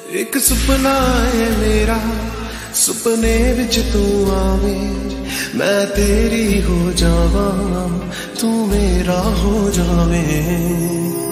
एक सुपना है मेरा, सुपने विच तू आवे, मैं तेरी हो जावा, तू मेरा हो जावे।